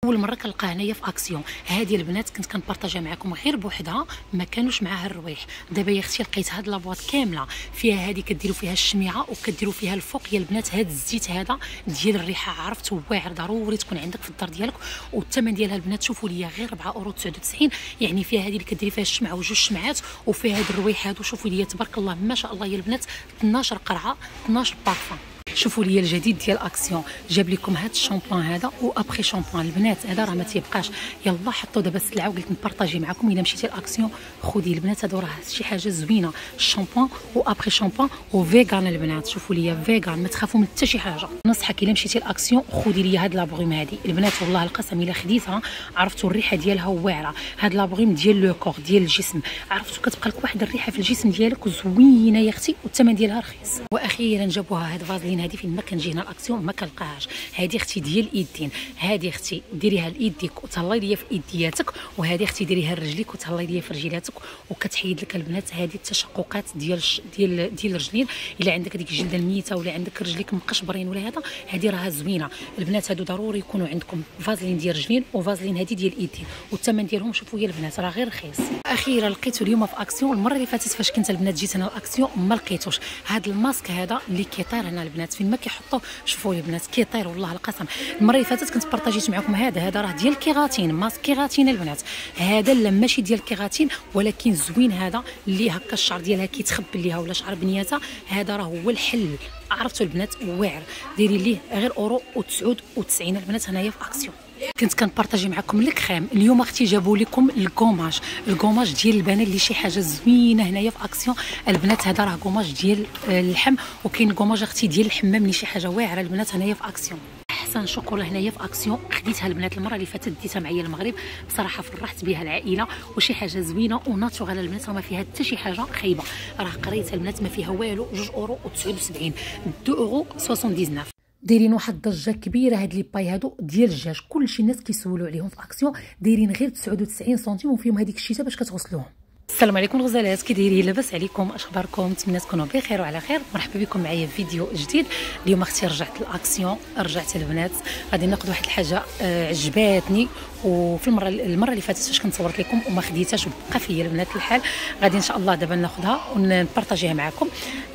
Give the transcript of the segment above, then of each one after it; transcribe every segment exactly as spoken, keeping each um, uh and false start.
اول مره كنلقاها هنايا في اكسيون. هذه البنات كنت كنبارطاجيها معكم غير بوحدها، ما كانوش معاها الروايح. دابا يا اختي لقيت هاد لابواط كامله فيها هذه، كديروا فيها الشميعه وكديروا فيها الفوق يا البنات. هاد الزيت هذا ديال الريحه عرفت واعر، ضروري تكون عندك في الدار ديالك. والثمن ديالها البنات شوفوا ليا غير أربعة اورو تسعة وتسعين. يعني فيها هذه اللي كديري فيها الشمعه وجوج شمعات، وفيها هاد الروايح هادو شوفوا ليا تبارك الله ما شاء الله يا البنات. اثناش قرعه اثناش بارفان. شوفوا لي الجديد ديال اكسيون، جاب لكم هذا الشامبوان هذا وابخي شامبوان. البنات هذا راه ما تيبقاش، يلا حطوا دابا السلعه وقلت نبارطاجي معكم. الا مشيتي لاكسيون خذي البنات، هادو راه شي حاجه زوينه. الشامبوان وابخي شامبوان وفيغان البنات. شوفوا لي فيغان، ما تخافوا من حتى شي حاجه. نصحك الا مشيتي لاكسيون خذي لي هاد لابغيم هادي البنات. والله القسم الا خديتها عرفتوا الريحه ديالها واعره. هاد لابغيم ديال لو كور ديال الجسم، عرفتوا كتبقى لك واحد الريحه في الجسم ديالك زوينه يا اختي، والثمن ديالها رخيص. واخيرا جابوها هاد فازلين هادي، فين ما كنجي هنا الاكسيون ما كنلقاهاش. هذه اختي ديال الايدين، هذه اختي ديريها لايديك وتهلاي ليا في ايدياتك، وهذه اختي ديريها لرجليك وتهلاي ليا في رجيلاتك. وكتحيد لك البنات هذه التشققات ديال ديال ديال الرجلين. الا عندك ديك الجلده الميته ولا عندك رجليك مقشبرين ولا هذا، هذه راها زوينه البنات. هادو ضروري يكونوا عندكم فازلين ديال الرجلين وفازلين هذه ديال الايدين، والثمن ديالهم شوفوا يا البنات راه غير رخيص. اخيرا لقيتو اليوم في اكسيون. المره اللي فاتت فاش كنت البنات جيت انا الاكسيون ما لقيتوش. هذا الماسك هذا اللي كيطير هنا البنات، فين ما كيحطوه شوفوا يا البنات كيطير والله القسم. المره اللي فاتت كنت بارطاجيت معكم هذا هذا راه ديال الكيراتين، ماسك كيراتين البنات. هذا لا ماشي ديال الكيراتين ولكن زوين، هذا اللي هكا الشعر ديالها كيتخبل ليها ولا شعر بنياتها، هذا راه هو الحل. عرفتوا البنات واعر، ديري ليه غير اورو وتسعة وتسعين البنات هنايا في اكسيون. كنت كنبارطاجي معكم الكريم. اليوم اختي جابوا لكم الكوماج، الكوماج ديال البنات اللي شي حاجه زوينه هنايا في اكسيون البنات. هذا راه كوماج ديال اللحم، وكاين كوماج اختي ديال الحمام اللي شي حاجه واعره البنات هنايا في اكسيون. احسن شوكولا هنايا في اكسيون خديتها البنات المره اللي فاتت، ديتها معايا المغرب بصراحه فرحت بها العائله، وشي حاجه زوينه وناتورال البنات، ما فيها حتى شي حاجه خايبه. راه قريتها البنات ما فيها والو، جوج اورو وتسعة وسبعين، اثنين اورو تسعة وتسعين. دايرين واحد الضجه كبيره هاد لي باي هادو ديال الدجاج، كلشي الناس كيسولوا عليهم في اكسيون. دايرين غير تسعة وتسعين سنتيم وفيهم هذيك الشيته باش كتغسلوهم. السلام عليكم الغزالات، كي دايرين؟ لاباس عليكم؟ اش اخباركم؟ نتمنى تكونوا بخير وعلى خير. مرحبا بكم معايا في فيديو جديد. اليوم اختي رجعت الاكسيون، رجعت البنات. غادي ناخذ واحد الحاجه آه عجباتني، وفي المره المره اللي فاتت فاش كنت صورت لكم وما خديتهاش وبقى فيا البنات الحال، غادي ان شاء الله دابا ناخذها ونبارطاجيها معكم.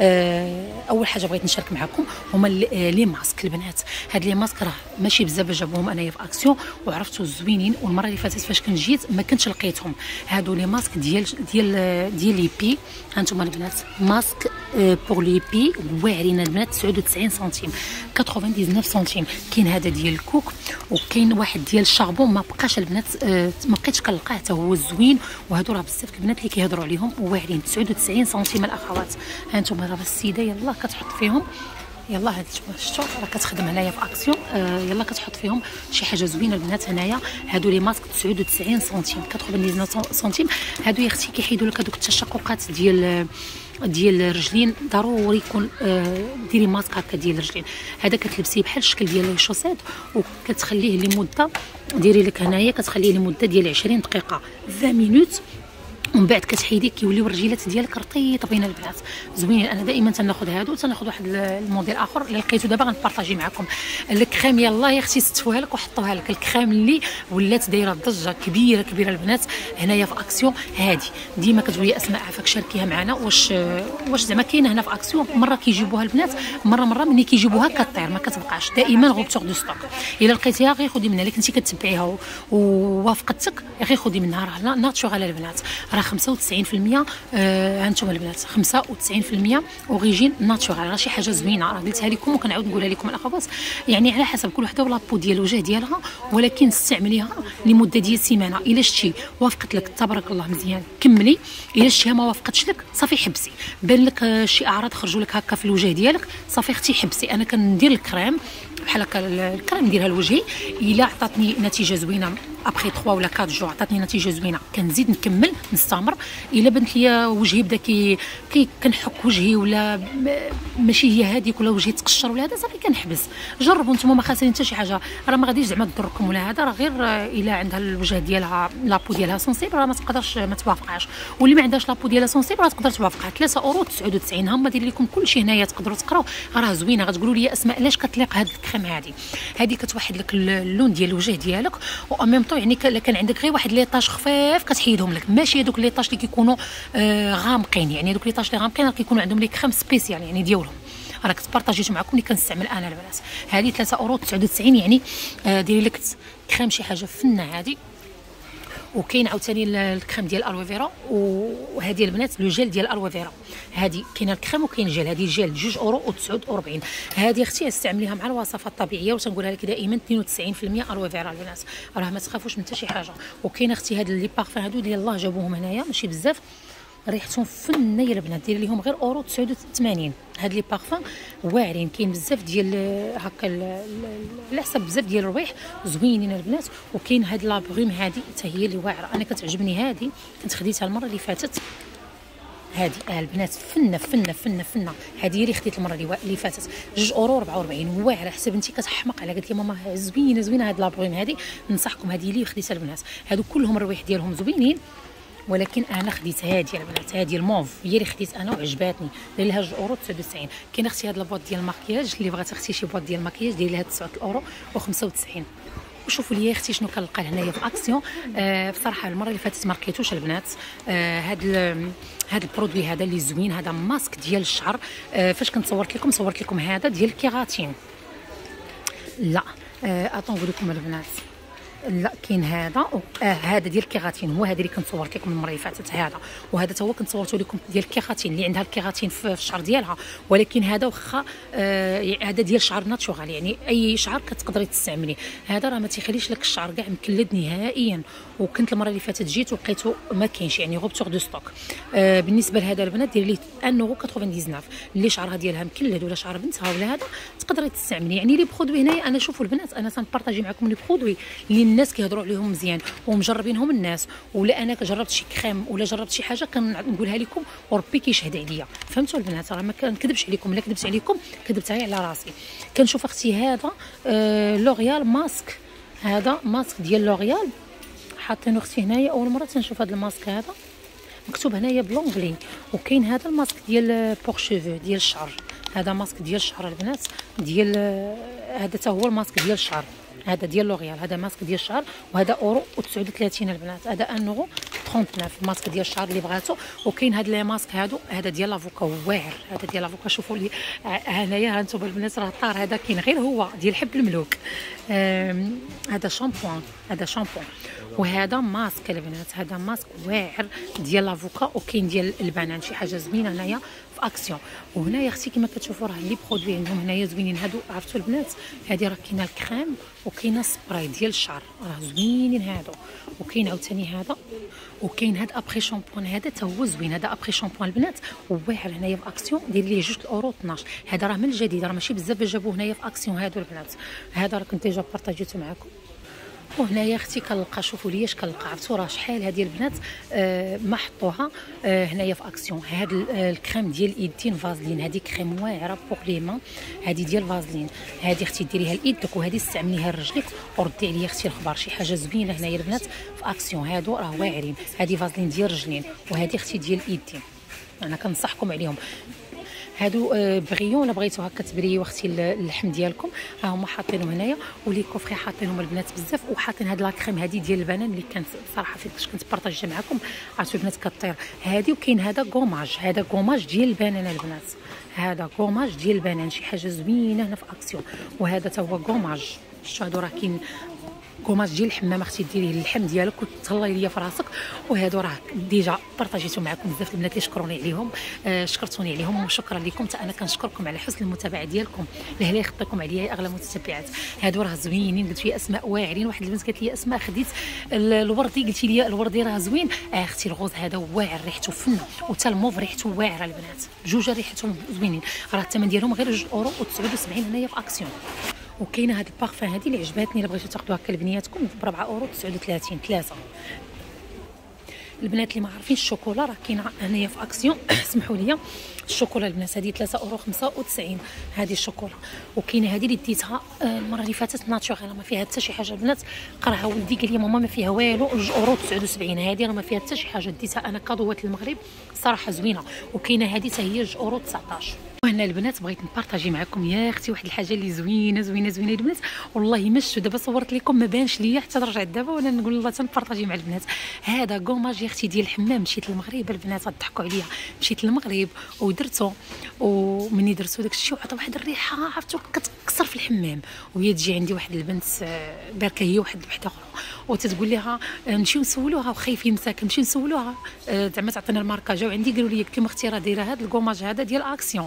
آه اول حاجه بغيت نشارك معكم هما لي ماسك البنات. هاد لي ماسك راه ماشي بزاف جابوهم انايا في اكسيون وعرفتوا زوينين، والمره اللي فاتت فاش كنت جيت ما كنتش لقيتهم. هادو لي ماسك ديال ديال ديال لي بي. هانتوما البنات ماسك بور لي بي واعرين البنات، تسعة وتسعين سنتيم تسعة وتسعين سنتيم. كاين هذا ديال الكوك وكاين واحد ديال الشابون، ما بقاش البنات ما بقيتش كنلقاه حتى هو زوين. وهادو راه بزاف البنات اللي كيهضروا عليهم واعرين، تسعة وتسعين سنتيم الاخوات. هانتوما راه السيده يلاه كتحط فيهم، يلا هاد شفتوا راه كتخدم هنايا في اكسيون. آه يلا كتحط فيهم شي حاجه زوينه البنات. هنايا هادو لي ماسك تسعة وتسعين سنتيم تسعة وتسعين سنتيم. هادو يا اختي كيحيدوا لك هادوك التشققات ديال ديال الرجلين. ضروري يكون آه ديري ماسك هكا ديال الرجلين. هذا كتلبسيه بحال الشكل ديال الشوسيط وكتخليه لمده، ديري لك هنايا كتخليه لمده ديال عشرين دقيقه عشرين مينوت، ومن بعد كتحيديه كيوليو الرجيلات ديالك رطيطبين البنات زوينين. انا دائما تناخذ هادو، تناخذ واحد الموديل اخر اللي لقيتو دابا غنبارطاجي معكم. الكريم يلاه يا اختي ستفوها لك وحطوها لك. الكريم اللي ولات دايره ضجه كبيره كبيره البنات هنايا في اكسيون. هادي ديما كتقولي اسماء عافاك شاركيها معنا، واش واش زعما كاينه هنا في اكسيون. مره كيجيبوها البنات، مره مره ملي كيجيبوها كطير ما كتبقاش، دائما غوبتور دو ستوك. الا لقيتيها غير خدي منها، الا كنتي كتبعيها ووافقتك غير خدي منها. راه ناتشورال البنات، راه خمسة وتسعين في المية. آه هانتوما البنات خمسة وتسعين في المية اوريجين ناتشورال. راه شي حاجه زوينه، راه قلتها لكم وكنعاود نقولها لكم الاخوات. يعني على حسب كل وحده ولابو ديال الوجه ديالها، ولكن استعمليها لمده ديال سيمانه. الا شتي وافقت لك تبارك الله مزيان كملي، الا شتيها ما وافقتش لك صافي حبسي. بان لك شي اعراض خرجوا لك هكا في الوجه ديالك صافي اختي حبسي. انا كندير الكريم بحال هكا، الكريم نديرها لوجهي، الا عطاتني نتيجه زوينه ابخي ثلاثة ولا أربعة جوع عطاتني نتيجه زوينه، كنزيد نكمل نستمر. الا بنت لي وجهي بدا كي كي كنحك وجهي ولا ماشي هي هذيك ولا وجهي تقشر ولا هذا صافي كنحبس. جربوا نتوما ما خاسرين حتى شي حاجه، راه ما غاديش زعما تضركم ولا هذا، راه غير الا عندها الوجه ديالها لابو ديالها سونسيبل راه ما تقدرش ما توافقهاش، واللي ما عندهاش لابو ديالها سونسيبل راه تقدر توافقها. ثلاثة اورو تسعة وتسعين هما داير لكم كلشي هنايا، تقدروا تقراو راه زوينه. غتقولوا لي اسماء علاش كتليق هاد الكريم هادي؟ هادي كتوحد لك اللون ديال الوجه ديالك، و ميم طون يعني الا كان عندك غير واحد لي طاش خفاف كتحيدهم لك، ماشي هذوك لي طاش اللي كيكونوا آه غامقين. يعني هذوك لي طاش اللي غامقين راه كيكونوا عندهم لي كريم سبيسيال يعني ديالهم، راه كنت بارطاجيت معكم اللي كنستعمل انا البنات. هذه ثلاثة اورو تسعة وتسعين يعني آه ديري لك كريم شي حاجه فنه هذه. وكاين عاوتاني الكريم ديال الالوفيرا، وهذه البنات لو جيل ديال الالوفيرا. هذه كاينه الكريم وكاين الجيل. هذه الجيل جوج اورو وتسعة وأربعين. هذه اختي استعمليها مع الوصفات الطبيعيه، وتنقولها لك دائما اثنين وتسعين بالمئة الوفيرا البنات، راه ما تخافوش من حتى شي حاجه. وكاين اختي هاد لي بارفان هادو ديال الله جابوهم هنايا ماشي بزاف، ريحتهم فنه يا البنات، دير ليهم غير اورو تسعة وثمانين. هاد لي بارفان واعرين، كاين بزاف ديال هكا على حسب بزاف ديال الروايح زوينين البنات. وكاين هاد لابغوم هادي حتى هي اللي واعره، انا كتعجبني هادي، كنت خديتها المره اللي فاتت. هادي آه البنات فنه فنه فنه فنه، هادي اللي خديت المره اللي اللي فاتت جوج اورو أربعة وأربعين واعره. حسب انت كتحمق على، قالت لي ماما زوينه زوينه هاد لابغوم هادي، ننصحكم هادي اللي خديتها البنات. هادو كلهم الروايح ديالهم زوينين، ولكن انا خديت هادي البنات، هادي الموف هي اللي خديت انا وعجباتني، داير لها جوج اورو تسعة وتسعين. كاين اختي هاد البواط ديال الماكياج اللي بغات اختي شي بواط ديال الماكياج داير لها تسعة اورو وخمسة وتسعين. وشوفوا لي اختي شنو كنلقى هنايا في اكسيون. آه بصراحه المره اللي فاتت ما لقيتوش البنات. آه هاد هاد البرودوي هذا اللي زوين، هذا ماسك ديال الشعر. آه فاش كنت صورت لكم صورت لكم هذا ديال الكيراتين، لا آه اطون نقول لكم البنات، لا كاين هذا آه هذا ديال الكيراتين، هو هذا اللي كنت صورت لكم المره اللي فاتت هذا، وهذا حتى هو كنت صورته لكم ديال الكيراتين اللي عندها الكيراتين في الشعر ديالها. ولكن هذا واخا آه هذا ديال الشعر ناتشورال، يعني اي شعر كتقدري تستعمليه. هذا راه ما تيخليش لك الشعر كاع مكلد نهائيا. وكنت المره اللي فاتت جيت ولقيته ما كاينش، يعني غوبتور دو ستوك. آه بالنسبه لهذا البنات دير ليه واحد اورو تسعة وتسعين، اللي شعرها ديالها مكلد ولا شعر بنتها ولا هذا تقدري تستعملي. يعني لي برودوي هنايا انا شوفوا البنات، انا تنبارطاجي معكم لي برودوي اللي الناس كيهضروا عليهم مزيان ومجربينهم الناس، ولا انا جربت شي كريم ولا جربت شي حاجه كنقولها لكم وربي كيشهد عليا. فهمتوا البنات؟ راه ما كنكذبش عليكم، الا كذبت عليكم كذبت غير على راسي. كنشوف اختي هذا آه لوريال ماسك، هذا ماسك ديال لوريال حاطينه اختي هنايا، اول مره تنشوف هذا الماسك هذا مكتوب هنايا بلونغلي. وكاين هذا الماسك ديال بور شوفو ديال الشعر، هذا ماسك ديال الشعر البنات ديال هذا حتى هو الماسك ديال الشعر، هذا ديال لوريال، هذا ماسك ديال الشعر، وهذا اورو وتسعة وثلاثين البنات، هذا واحد اورو ثلاثة وثلاثين ماسك ديال الشعر اللي بغاتو. وكاين هاد لي ماسك هادو، هذا ديال لافوكا واعر، هذا ديال لافوكا. شوفوا لي هنايا ها انتم البنات راه طار، هذا كاين غير هو ديال حب الملوك. هذا شامبوان، هذا شامبوان. وهذا ماسك البنات، هذا ماسك واعر ديال لافوكا. وكاين ديال البنان، شي حاجه زوينه هنايا في اكسيون. وهنايا اختي كما كتشوفوا راه لي برودوي عندهم هنايا زوينين هادو. عرفتوا البنات هذه راه كاينه الكريم وكاينه سبراي ديال الشعر، راه زوينين هادو. وكاين عاوتاني هذا، وكاين هذا ابخي شامبوان، هذا حتى هو زوين، هذا ابخي شامبوان البنات واعر هنايا في اكسيون، داير ليه جوج اورو اثناش. هذا راه من الجديد، راه ماشي بزاف جابوه هنايا في اكسيون هادو البنات. هذا راه كنت ديجا بارطاجيته معكم. وهنايا اختي كنلقى، شوفوا لي اش كنلقى، عرفتوا راه شحال هذه البنات آه ما حطوها آه هنايا في اكسيون. هذا الكريم ديال الايدين فازلين، هذه كريم واعره بوغ لي مان، هذه ديال فازلين. هذه اختي ديريها لايدك وهذه استعمليها لرجليك وردي عليا اختي الخبار. شي حاجه زوينه هنايا البنات في اكسيون، هادو راه واعرين. هذه فازلين ديال الرجلين وهذه اختي ديال الايدين، انا كنصحكم عليهم. هادو بغيون الا بغيتو هكا تبريو اختي اللحم ديالكم، ها هما حاطينهم هنايا. ولي كوفري حاطينهم البنات بزاف، وحاطين هاد لاكريم هادي ديال البنان اللي كانت بصراحه فاش كنت بارطاجيها معكم عرفتوا البنات كطير هادي. وكاين هذا كوماج، هذا كوماج ديال البنان البنات، هذا كوماج ديال البنان، شي حاجه زوينه هنا في اكسيون. وهذا حتى هو كوماج، شفتوا هادو راه كاين كوماج ديال الحمام اختي ديريه اللحم ديالك وتهلاي ليا في راسك. وهادو راه ديجا بارطاجيتو معكم بزاف البنات اللي شكروني عليهم، آه شكرتوني عليهم وشكرا لكم. حتى انا كنشكركم على حسن المتابعه ديالكم، لهلا يخطيكم عليا يا اغلى متتبعات. هادو راه زوينين، قلت لي اسماء واعرين. واحد البنت قالت لي اسماء خديت الوردي، قلت لي الوردي راه زوين. آه اختي الغوز هذا واعر ريحته فنه، وتا الموف ريحته واعره البنات، بجوج ريحتهم زوينين. راه الثمن ديالهم غير جوج اورو وتسعة وسبعين هنايا في اكسيون. وكاينه هاد البارفان هادي اللي عجباتني، الا بغيتو تاخذوها هكا لبنياتكم ب أربعة اورو تسعة وثلاثين ثلاثه. البنات اللي ما عارفين الشوكولا راه كاينه هنايا في اكسيون اسمحوا لي. الشوكولا البنات هذه ثلاثة اورو خمسة وتسعين هذه الشوكولا. وكاينه هذه اللي ديتها المره اللي فاتت ناتشورال ما فيها حتى شي حاجه البنات. قراها ولدي قال لي ماما ما فيها والو جوج اورو تسعة وسبعين. هذه راه ما فيها حتى شي حاجه، ديتها انا كادوات المغرب صراحه زوينه. وكاينه هذه حتى هي جوج اورو تسعطاش. وهنا البنات بغيت نبارطاجي معكم يا اختي واحد الحاجه اللي زوينه زوينه زوينه البنات والله ما شفتو. دابا صورت لكم ما بانش ليا حتى رجعت دابا وانا نقول الله تنبارطاجي مع البنات. هذا كوماج يا اختي ديال الحمام. مشيت للمغرب البنات غضحكوا عليا، مشيت للمغرب ودرتو، ومني درتو داك الشيء وعطى واحد الريحه عرفتو كتكسر في الحمام. وهي تجي عندي واحد البنت باركه هي واحد وحده اخرى وتتقول لها نمشيو نسولوها وخايفين مساكن نمشيو نسولوها زعما تعطينا الماركه. جاو عندي قالوا لي قلت لهم اختي راه دايره هذا الكوماج هذا ديال اكسيون.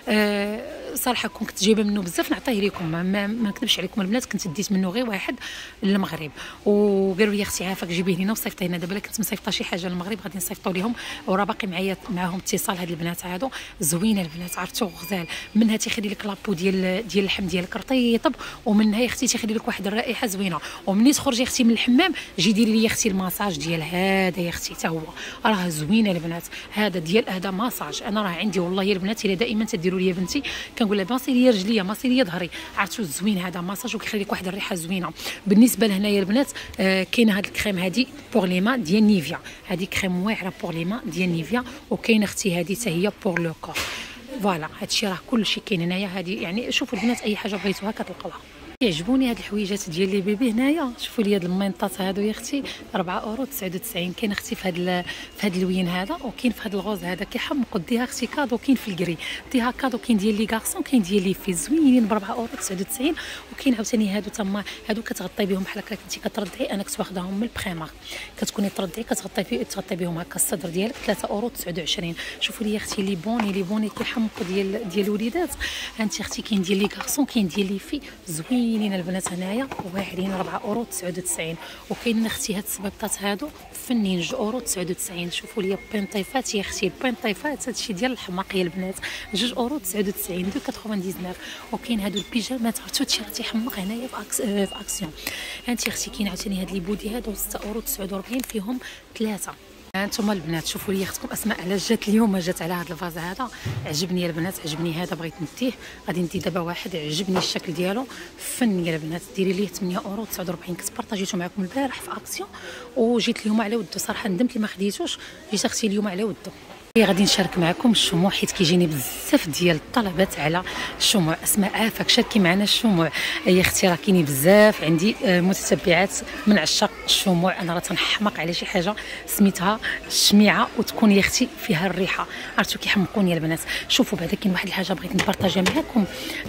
أه صراحه كنت جايبه منه بزاف نعطيه لكم، ما, ما نكذبش عليكم البنات كنت ديت منه غير واحد للمغرب. وقالوا لي اختي عافاك جيبيه لينا وصيفطيه لنا. دابا كنت مصيفطه شي حاجه للمغرب غادي نصيفطوا لهم، وراه باقي معايا معاهم اتصال. هاد البنات هادو زوينه البنات عرفتو غزال. منها تيخلي لك لابو ديال ديال اللحم ديالك رطيب، ومنها يا اختي تيخلي لك واحد الرائحه زوينه. ومني تخرجي اختي من الحمام جي ديري لي يا اختي الماساج ديال هذا يا اختي حتى هو راه زوينه البنات. هذا ديال هذا ماساج انا راه عندي والله يا البنات الا دائما تديروا لي بنتي كنقول لها ماسي لي رجليا ماسي لي ظهري عرفتوا زوين. هذا ماساج وكيخلي لك واحد الريحه زوينه. بالنسبه لهنايا البنات آه كاينه هذه الكريم هذه بور لي مان ديال نيفيا. هذه كريم واعره بور لي مان ديال نيفيا. وكاينه اختي هذه حتى هي بور لو كور. فوالا هادشي راه كلشي كاين هنايا. هذه يعني شوفوا البنات اي حاجه بغيتوها كتلقاوها. يعجبوني هاد الحويجات ديال لي بيبي هنايا. شوفوا لي هاد المينطات هادو يا اختي أربعة اورو تسعة وتسعين. كاين اختي في هاد في هاد اللوين هذا، وكاين في هاد الغوز هذا كيحمقوا ديها اختي كادو. كاين في الكري ديها كادو، كاين ديال لي كارسون كاين ديال لي في زوينين ب أربعة اورو تسعة وتسعين. وكاين عاوتاني هادو تما هادو كتغطي بهم بحال هكا كنتي كترضعي. انا كنت واخداهم من البريمار كتكوني ترضعي كتغطي فيه تغطي بهم هكا الصدر ديالك ثلاثة اورو تسعة وعشرين. شوفوا لي اختي لي بوني لي بوني كيحمقوا ديال ديال الوليدات. انت اختي كاين ديال لي كارسون كاين ديال لي في زوينين البنات هنايا واعرين أربعة اورو تسعة وتسعين. وكاين اختي هاد الصبيبطات هادو فنين جوج اورو تسعة وتسعين. شوفوا لي بينطيفات يا اختي البينطيفات هادشي ديال الحماق يا البنات جوج اورو تسعة وتسعين دو تسعة وتسعين. وكاين هادو البيجامات عرفتو هادشي راه تيحمق هنايا في أكس... في اكسيون. هانتي اختي كاين عاوتاني هاد لي بودي هادو ستة اورو تسعة وأربعين فيهم ثلاثه. هانتوما البنات شوفوا لي اختكم اسماء علاش جات اليوم جات على هذا الفاز هذا. عجبني البنات عجبني هذا بغيت نديه. غادي ندي دابا واحد عجبني الشكل ديالو فن يا البنات. ديري ليه ثمانية اورو تسعة وأربعين. كنت بارطاجيتو معكم البارح في اكسيون وجيت اليوم على ودو. صراحه ندمت لي ما خديتوش جيت اختي اليوم على ودو. غادي نشارك معكم الشموع حيت كيجيني بزاف ديال الطلبات على الشموع. اسماء عافاك شاركي معنا الشموع يا اختي. راه كاينين بزاف عندي متتبعات من عشاق الشموع. انا راه تنحمق على شي حاجه سميتها الشميعه وتكون يا اختي فيها الريحه عرفتو كيحمقوني البنات. شوفوا بعدا كاين واحد الحاجه بغيت نبارطاجيها معكم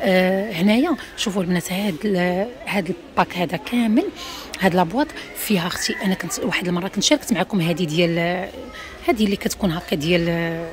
آه هنايا. شوفوا البنات هاد هاد الباك هذا كامل هاد لابواط فيها اختي. انا كنت واحد المره كنت شاركت معكم هذه ديال هذه اللي كتكون هكا ديال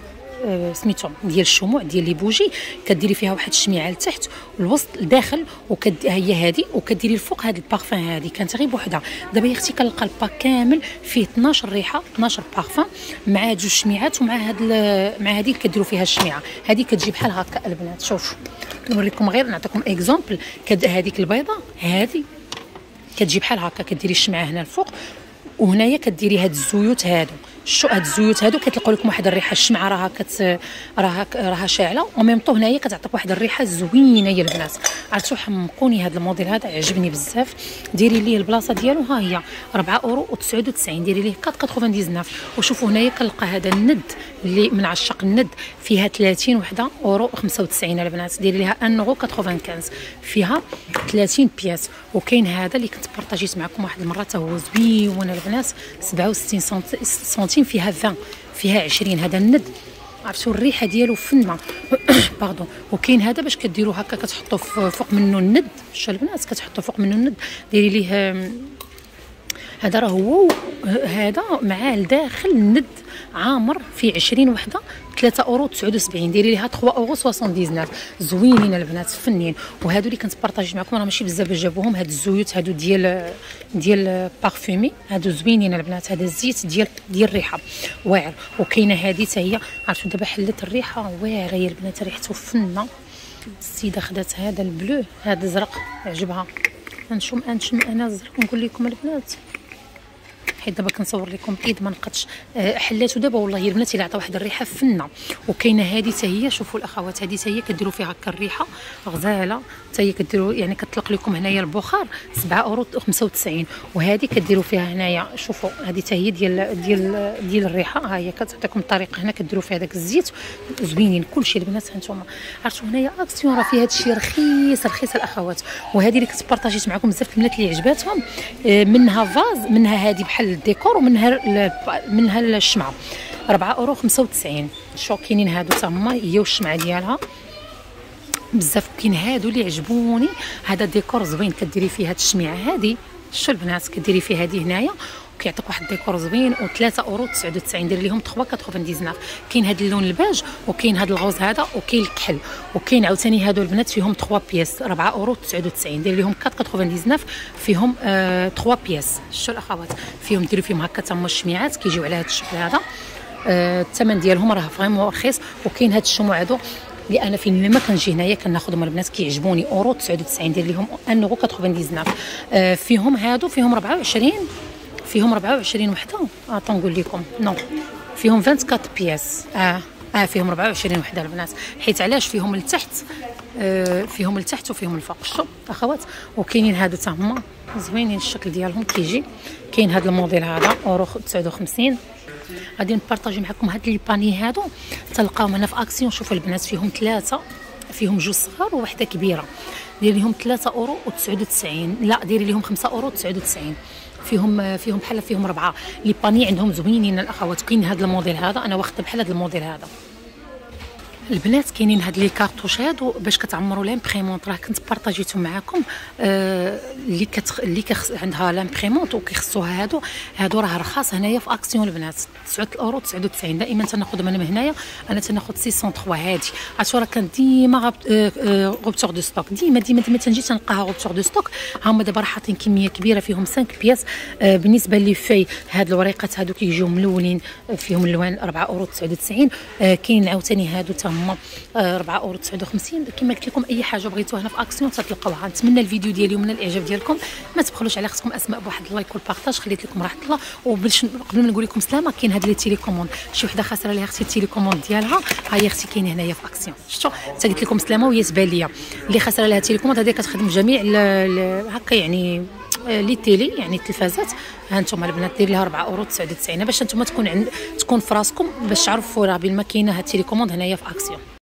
آه سميتو ديال الشموع ديال لي بوجي. كديري فيها واحد الشميعه لتحت والوسط لداخل وكد هي هذه وكديري الفوق هذا البارفان. هذه كانت غير بوحدها. دابا يا اختي كنلقى الباك كامل فيه اثناش ريحه اثناش بارفان مع جوج شميعات ومع هاد مع هذه اللي كديروا فيها الشميعه. هذه كتجي بحال هكا البنات. شوفوا نوريكم غير نعطيكم اكزومبل. هذيك البيضه هذه كتجي بحال هكا كديري الشمعه هنا الفوق وهنايا كديري هاد الزيوت هادو. شو هاد الزيوت هادو كيطلقوا لكم واحد الريحه. الشمعه راها كت راها راها شاعله وميم طو هنايا كتعطيك واحد الريحه زوينه يا البنات. عرفتوا حمقوني هاد الموديل هذا عجبني بزاف. ديري ليه البلاصه ديالو ها هي أربعة اورو وتسعة وتسعين. ديري ليه أربعة تسعة وتسعين. وشوفوا هنايا كنلقى هذا الند اللي من عشاق الند فيها ثلاثين وحده اورو خمسة وتسعين البنات. ديري ليها واحد اورو خمسة وثمانين فيها ثلاثين بياس. وكاين هذا اللي كنت بارطاجيت معكم واحد المره حتى هو زوين البنات سبعة وستين سنتيم فيها عشرين فيها عشرين. هذا الند عرفتوا الريحه ديالو فنه باردون. وكاين هذا باش كديروا هكا كتحطوا فوق منه الند. شتو البنات كتحطوا فوق منه الند. ديري ليه هذا راه هو هذا معاه لداخل الند عامر في عشرين وحده ثلاثة اورو تسعة وسبعين. ديري ليها ثلاثة اورو تسعة وتسعين. زوينين البنات فنين. وهادو اللي كنت بارطاجي معكم راه ماشي بزاف جابوهم. هاد الزيوت هادو ديال ديال بارفومي هادو زوينين البنات. هذا الزيت ديال ديال الريحه واعر. وكاينه هذه حتى هي عرفتوا دابا حلت الريحه واعره يا البنات ريحته فنه السيده خدات هذا البلو، هذا الزرق عجبها. غنشم نشم انا الزرق نقول لكم البنات، حيت دابا كنصور لكم بايد ما نقدش. حلاتو دابا والله البنات الا عطا واحد الريحه فنه. وكاينه هذه حتى هي، شوفوا الاخوات، هذه حتى هي كديروا فيها هكا الريحه غزاله، حتى هي كديروا يعني كتطلق لكم هنايا البخار سبعة اورو خمسة وتسعين. وهذه كديروا فيها هنايا، شوفوا هذه حتى هي ديال ديال ديال الريحه، ها هي كتعطيكم الطريقه. هنا كديروا فيها داك الزيت زوينين كلشي البنات. هانتوما عرفتوا هنايا اكسيون راه فيها هادشي رخيص رخيص الاخوات. وهذه اللي كنت بارطاجيت معكم بزاف البنات اللي عجباتهم، منها فاز، منها هذه بحال الديكور، ومنها منها الشمعه أربعة اورو خمسة وتسعين. شو كاينين هادو حتى هما، هي والشمعه ديالها بزاف. كاين هادو اللي عجبوني، هذا ديكور زوين كديري فيه هاد الشميعه هذه، شو البنات كديري فيه هذه هنايا كيعطيك واحد الديكور زوين. و ثلاثة اورو تسعة وتسعين، دير ليهم ثلاثة تسعة. كاين هذا اللون الباج، وكاين هذا الغوز هذا، وكاين الكحل، وكاين عاوتاني هادو البنات فيهم ثلاثة بياس أربعة اورو تسعة وتسعين، دير ليهم أربعة تسعة فيهم آه ثلاثة بياس. شو الاخوات فيهم ديروا فيهم هكا تما الشميعات كيجيو على هذا الشكل هذا. آه الثمن ديالهم راه فريمون رخيص. وكاين هاد الشموع هادو اللي انا فين ما كنجي هنايا كناخذهم البنات كيعجبوني، اورو تسعة وتسعين، دير ليهم واحد اورو تسعة وتسعين. آه فيهم هادو فيهم أربعة وعشرين، فيهم أربعة وعشرين وحده. اطون نقول لكم نو، فيهم أربعة وعشرين بياس. اه اه فيهم أربعة وعشرين وحده البنات، حيت علاش فيهم لتحت، آه فيهم لتحت وفيهم الفوق. شوف اخوات، وكاينين هادو حتى هما زوينين الشكل ديالهم كيجي. كاين هذا الموديل هذا اورو تسعة وخمسين. غادي نبارطاجي معكم هاد لي باني هادو تلقاوهم هنا في اكسيون. شوفوا البنات فيهم ثلاثه، فيهم جوج صغار وواحده كبيره، دير لهم ثلاثة اورو تسعة وتسعين، لا ديري لهم خمسة اورو تسعة وتسعين. فيهم فيهم بحال فيهم ربعه. لي باني عندهم زوينين الاخوات. كاين هذا الموديل هذا، انا واخده بحال هذا الموديل هذا البنات. كاينين هاد لي كارطوش هادو باش كتعمروا لامبريمونط، راه كنت بارطاجيتهم معكم. آه اللي كتخ... اللي كخ... عندها لامبريمونط وكيخصوها هادو هادو راه رخاص هنايا في اكسيون البنات، تسعة اورو تسعة وتسعين. دائما تناخذ من هنايا، انا تناخذ ستمية وثلاثة هادي. عرفتوا راه كان ديما غاب... آه آه غوبتور دو ستوك، ديما ديما ديما تنجي تنلقاها غوبتور دو ستوك. هما دابا راه حاطين كميه كبيره فيهم خمسة بياس. آه بالنسبه لي في هاد الوريقات هادو كيجيو ملونين فيهم اللوان أربعة اورو تسعة وتسعين. آه كاين عاوتاني هادو هما أربعة اورو تسعة وخمسين. كما قلت لكم اي حاجه بغيتوها هنا في اكسيون تلقاوها. نتمنى الفيديو ديالي ومن الاعجاب ديالكم. ما تبخلوش على خصكم اسماء بواحد اللايك والبارطاج، خليت لكم راحه الله. وباش قبل ما نقول لكم سلامه، كاين هاد لي تيليكوموند، شي وحده خاسره ليها اختي التيليكوموند ديالها، ها هي اختي كاينه هنايا في اكسيون. شفتوا حتى قلت لكم سلامه وهي تبان ليا. اللي خاسره لها تيليكوموند هذه كتخدم جميع هكا يعني لي تيلي يعني التلفازات. ها انتم البنات دير لها أربعة اورو تسعة وتسعين باش انتم تكون عند تكون في راسكم باش تعرفوا راه بين ما كاينه هاد التيليكوموند هنايا في اكسيون.